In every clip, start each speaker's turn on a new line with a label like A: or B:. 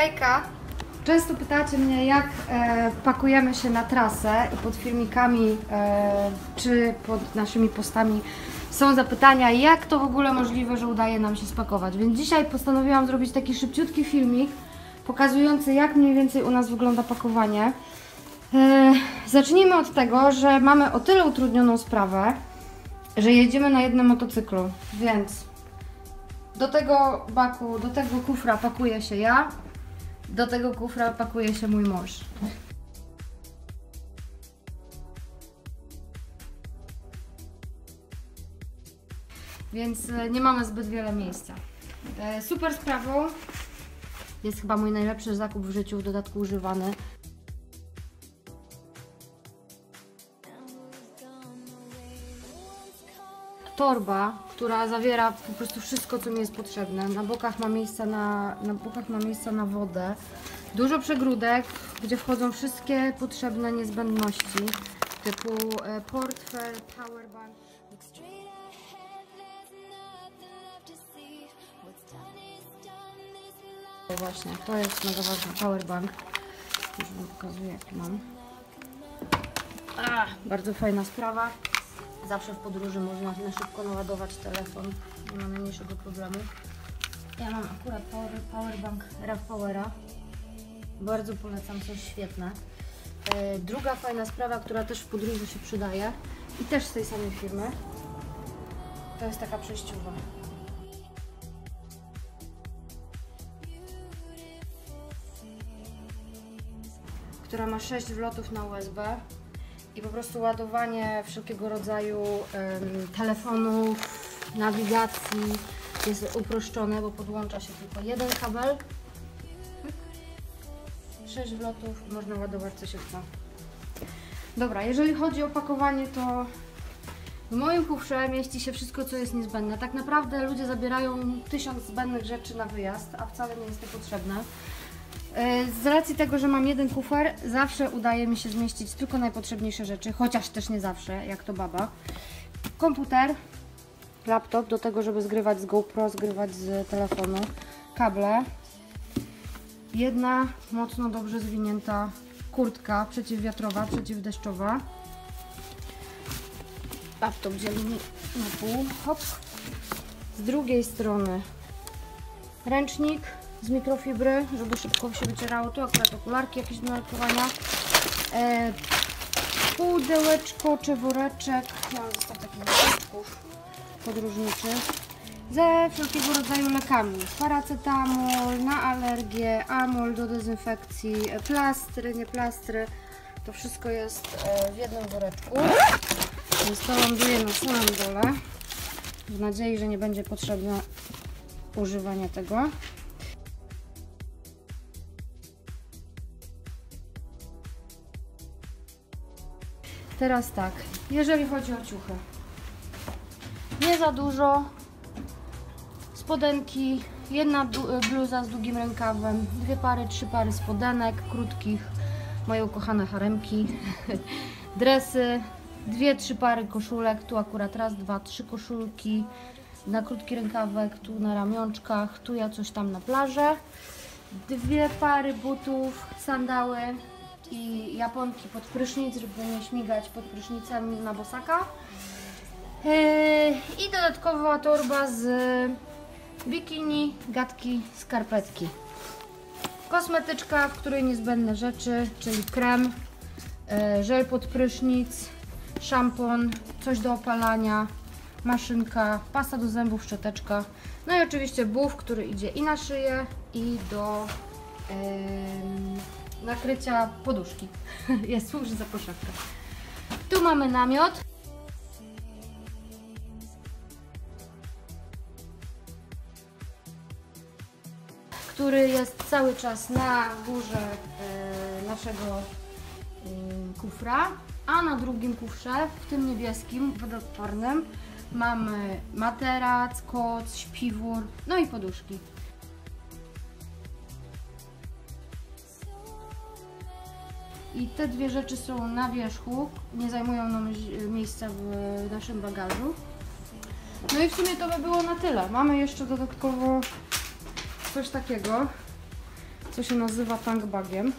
A: Hejka! Często pytacie mnie, jak pakujemy się na trasę i pod filmikami czy pod naszymi postami są zapytania, jak to w ogóle możliwe, że udaje nam się spakować. Więc dzisiaj postanowiłam zrobić taki szybciutki filmik pokazujący, jak mniej więcej u nas wygląda pakowanie. Zacznijmy od tego, że mamy o tyle utrudnioną sprawę, że jedziemy na jednym motocyklu, więc do tego baku, do tego kufra pakuje się ja, do tego kufra pakuje się mój mąż. Więc nie mamy zbyt wiele miejsca. Super sprawą jest chyba mój najlepszy zakup w życiu, w dodatku używany. Torba, która zawiera po prostu wszystko, co mi jest potrzebne. Na bokach ma miejsca na wodę. Dużo przegródek, gdzie wchodzą wszystkie potrzebne niezbędności, typu portfel, powerbank. Właśnie, to jest mega ważny powerbank. Już Wam pokazuję, jaki mam. Bardzo fajna sprawa. Zawsze w podróży można na szybko naładować telefon, nie ma najmniejszego problemu. Ja mam akurat powerbank RAV Powera. Bardzo polecam, coś świetne. Druga fajna sprawa, która też w podróży się przydaje i też z tej samej firmy, to jest taka przejściowa. Która ma 6 wlotów na USB. I po prostu ładowanie wszelkiego rodzaju telefonów, nawigacji jest uproszczone, bo podłącza się tylko jeden kabel. 6 wlotów i można ładować co się chce. Dobra, jeżeli chodzi o pakowanie, to w moim kufrze mieści się wszystko, co jest niezbędne. Tak naprawdę ludzie zabierają 1000 zbędnych rzeczy na wyjazd, a wcale nie jest to potrzebne. Z racji tego, że mam jeden kufer, zawsze udaje mi się zmieścić tylko najpotrzebniejsze rzeczy, chociaż też nie zawsze, jak to baba. Komputer, laptop do tego, żeby zgrywać z GoPro, zgrywać z telefonu, kable, jedna mocno dobrze zwinięta kurtka przeciwwiatrowa, przeciwdeszczowa. Laptop dzieli mi na pół, hop. Z drugiej strony ręcznik z mikrofibry, żeby szybko się wycierało. Tu akurat okularki jakieś do nurkowania. Pudełeczko czy woreczek. Ja mam zestaw takich woreczków podróżniczych ze wszelkiego rodzaju lekami. Paracetamol na alergię, amol do dezynfekcji, plastry, nie plastry. To wszystko jest w jednym woreczku. Więc to ląduje na samym dole. W nadziei, że nie będzie potrzebne używanie tego. Teraz tak, jeżeli chodzi o ciuchy, nie za dużo, spodenki, jedna bluza z długim rękawem, 2 pary, 3 pary spodenek krótkich, moje ukochane haremki, dresy, 2-3 pary koszulek, tu akurat raz, 2, 3 koszulki na krótki rękawek, tu na ramionczkach, tu ja coś tam na plażę, 2 pary butów, sandały i japonki pod prysznic, żeby nie śmigać pod prysznicem na bosaka. I dodatkowa torba z bikini, gadki, skarpetki. Kosmetyczka, w której niezbędne rzeczy, czyli krem, żel pod prysznic, szampon, coś do opalania, maszynka, pasta do zębów, szczoteczka. No i oczywiście buf, który idzie i na szyję, i do nakrycia poduszki. Jest, służy za poszewkę. Tu mamy namiot. Który jest cały czas na górze naszego kufra, a na drugim kufrze, w tym niebieskim, wodoodpornym, mamy materac, koc, śpiwór, no i poduszki. I te dwie rzeczy są na wierzchu, nie zajmują nam miejsca w naszym bagażu. No i w sumie to by było na tyle. Mamy jeszcze dodatkowo coś takiego. co się nazywa tank bagiem.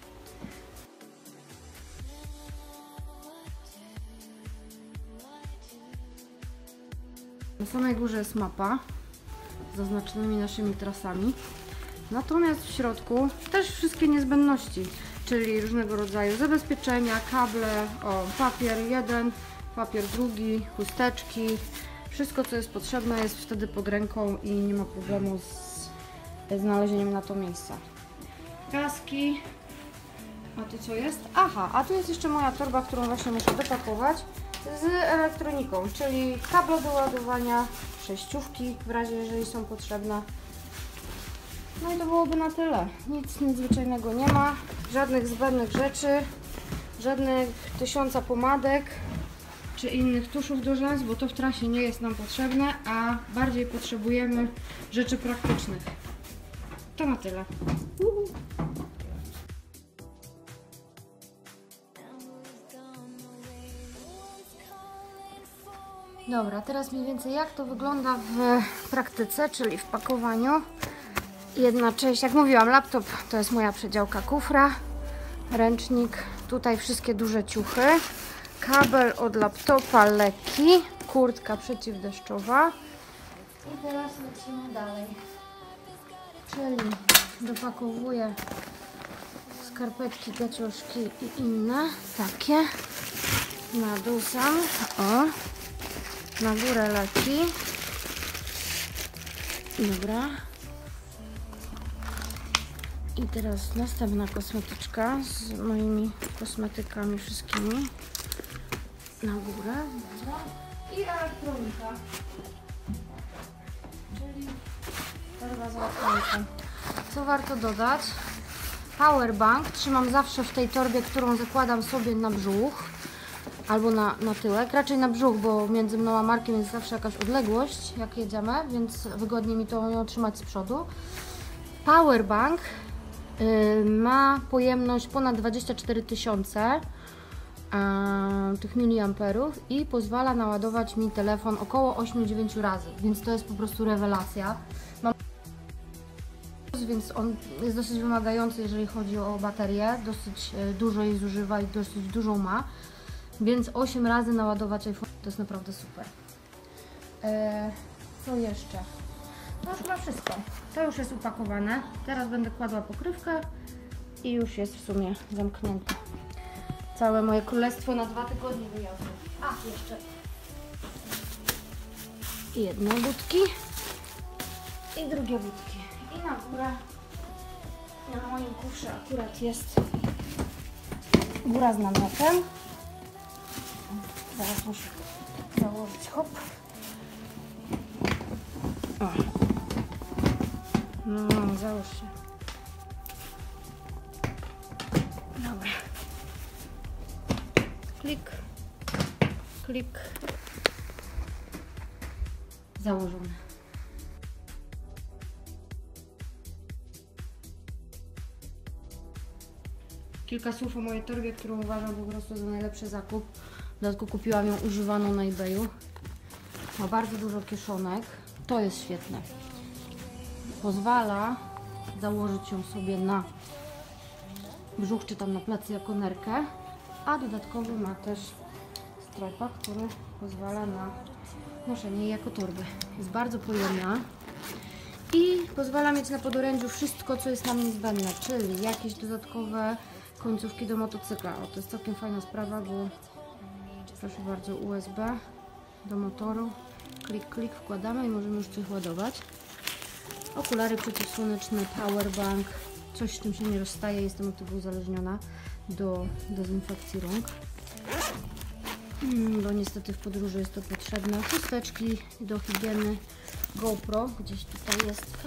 A: Na samej górze jest mapa z zaznaczonymi naszymi trasami. Natomiast w środku też wszystkie niezbędności, czyli różnego rodzaju zabezpieczenia, kable, papier jeden, papier drugi, chusteczki. Wszystko, co jest potrzebne, jest wtedy pod ręką i nie ma problemu z znalezieniem na to miejsca. Kaski. A tu co jest? Aha, a tu jest jeszcze moja torba, którą właśnie muszę dopakować z elektroniką, czyli kable do ładowania, przejściówki w razie, jeżeli są potrzebne. No i to byłoby na tyle. Nic nadzwyczajnego nie ma, żadnych zbędnych rzeczy, żadnych 1000 pomadek czy innych tuszów do rzęs, bo to w trasie nie jest nam potrzebne, a bardziej potrzebujemy rzeczy praktycznych. To na tyle. Dobra, teraz mniej więcej jak to wygląda w praktyce, czyli w pakowaniu. Jedna część, jak mówiłam, laptop to jest moja przedziałka kufra, ręcznik, tutaj wszystkie duże ciuchy, kabel od laptopa lekki, kurtka przeciwdeszczowa i teraz lecimy dalej, czyli dopakowuję skarpetki, gaciuszki i inne takie na dół sam, na górę leci, dobra. I teraz następna kosmetyczka z moimi kosmetykami wszystkimi na górę. Dobra. I elektronika, czyli torba z elektroniką. Co warto dodać? Powerbank trzymam zawsze w tej torbie, którą zakładam sobie na brzuch albo na tyłek. Raczej na brzuch, bo między mną a Markiem jest zawsze jakaś odległość, jak jedziemy, więc wygodnie mi to ją trzymać z przodu. Powerbank ma pojemność ponad 24 000 tych miliamperów i pozwala naładować mi telefon około 8-9 razy, więc to jest po prostu rewelacja. Więc on jest dosyć wymagający, jeżeli chodzi o baterię, dosyć dużo jej zużywa i dosyć dużą ma, więc 8 razy naładować iPhone to jest naprawdę super. Co jeszcze? No chyba wszystko. To już jest upakowane. Teraz będę kładła pokrywkę i już jest w sumie zamknięte. Całe moje królestwo na 2 tygodnie wyjazdu. A, jeszcze jedne budki i drugie budki. I na górę, na moim kufrze akurat jest góra z namiotem. Zaraz muszę założyć, hop. O. No, załóż się. Dobra. Klik, klik. Założone. Kilka słów o mojej torbie, którą uważam po prostu za najlepszy zakup. W dodatku kupiłam ją używaną na eBayu. Ma bardzo dużo kieszonek. To jest świetne. Pozwala założyć ją sobie na brzuch czy tam na plecy jako nerkę, a dodatkowo ma też stropa, który pozwala na noszenie jej jako torby. Jest bardzo pojemna i pozwala mieć na podorędziu wszystko, co jest nam niezbędne, czyli jakieś dodatkowe końcówki do motocykla. O, to jest całkiem fajna sprawa, bo proszę bardzo, USB do motoru, klik, klik, wkładamy i możemy już coś ładować. Okulary przeciwsłoneczne, powerbank, coś z czym się nie rozstaje, jestem od tego uzależniona, do dezynfekcji rąk, bo niestety w podróży jest to potrzebne. Chusteczki do higieny, GoPro gdzieś tutaj jest.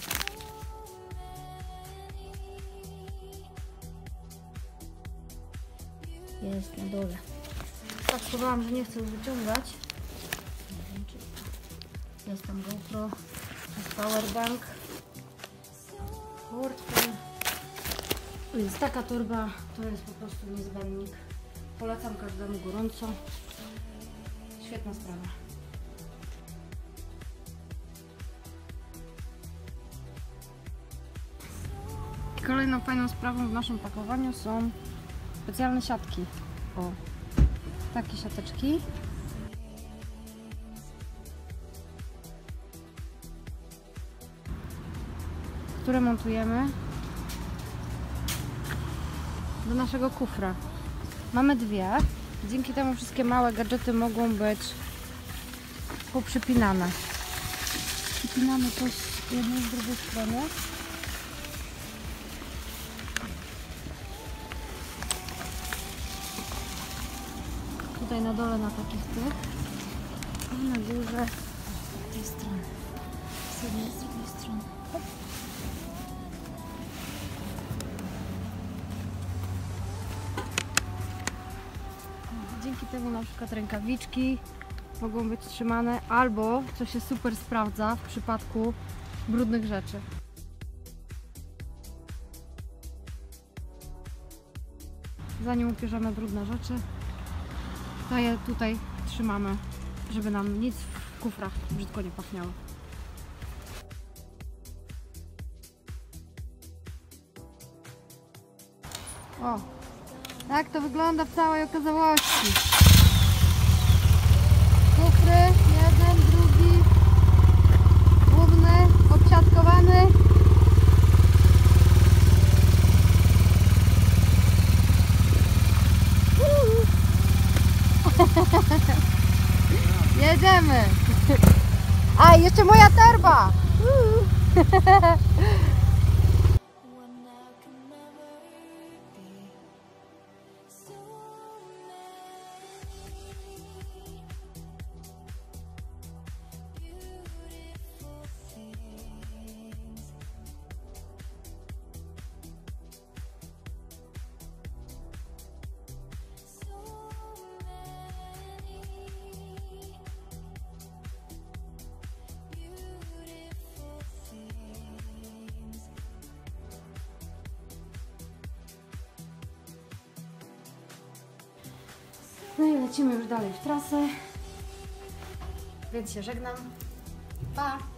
A: Jest na dole. Tak schowałam, że nie chcę wyciągać. Jest tam GoPro, jest powerbank, portfel. Więc taka torba to jest po prostu niezbędnik. Polecam każdemu gorąco. Świetna sprawa. Kolejną fajną sprawą w naszym pakowaniu są specjalne siatki. O, takie siateczki. Które montujemy do naszego kufra. Mamy dwie. Dzięki temu wszystkie małe gadżety mogą być poprzypinane. Przypinamy to z jednej i z drugiej strony. Tutaj na dole na takich tych, a na górze z tej strony, z jednej i z drugiej strony. Hop. Dzięki temu na przykład rękawiczki mogą być trzymane, albo, co się super sprawdza w przypadku brudnych rzeczy. Zanim upierzemy brudne rzeczy, to je tutaj trzymamy, żeby nam nic w kufrach brzydko nie pachniało. O, tak to wygląda w całej okazałości. Kufry, jeden, drugi, główny, obsiatkowany. Jedziemy! A, jeszcze moja torba! No i lecimy już dalej w trasę, więc się żegnam. Pa!